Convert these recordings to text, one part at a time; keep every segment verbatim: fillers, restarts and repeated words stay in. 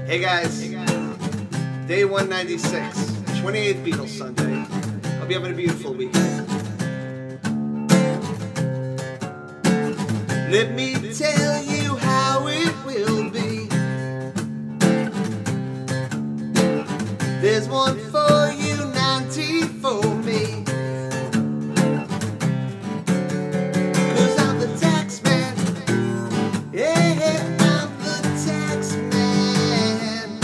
Hey guys, day one ninety-six, twenty-eighth Beatles Sunday. Hope you're having a beautiful weekend. Let me tell you how it will be. There's one for you, ninety for me. Cause I'm the tax man. Yeah, I'm the tax man.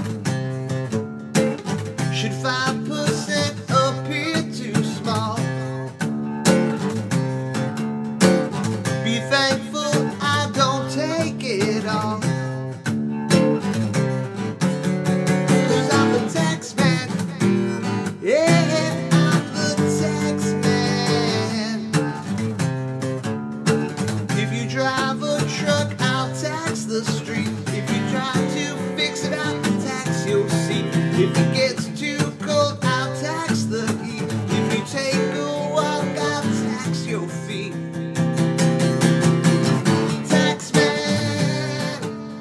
Should five percent appear too small? Be thankful I don't take it all. Cause I'm the tax man. Yeah, I'm the tax man. If you drive a truck, I'll tax the street. If you try to fix it, I'll tax your seat. If it gets too cold, I'll tax the heat. If you take a walk, I'll tax your feet. Tax man.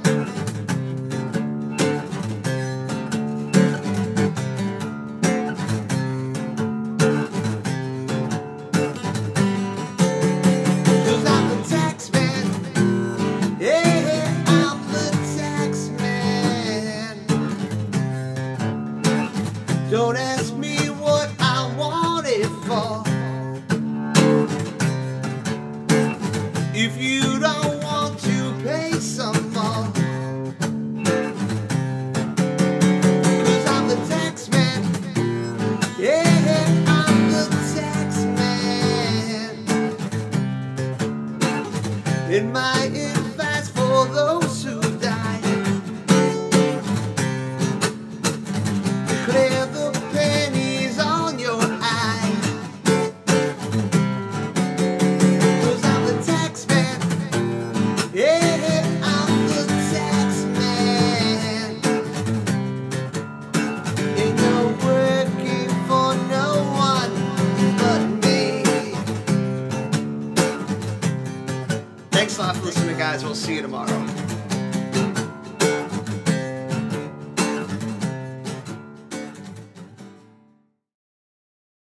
Cause I'm the tax man. Yeah, I'm the tax man. Don't ask me what I want it for. If you don't want to pay some more. Cause I'm the tax man. Yeah, I'm the tax man. In my advice for those who die, clear the pennies on your eye. Cause I'm the tax man. Yeah, I'm the tax man. And you're working for no one but me. Thanks a lot for listening, guys. We'll see you tomorrow.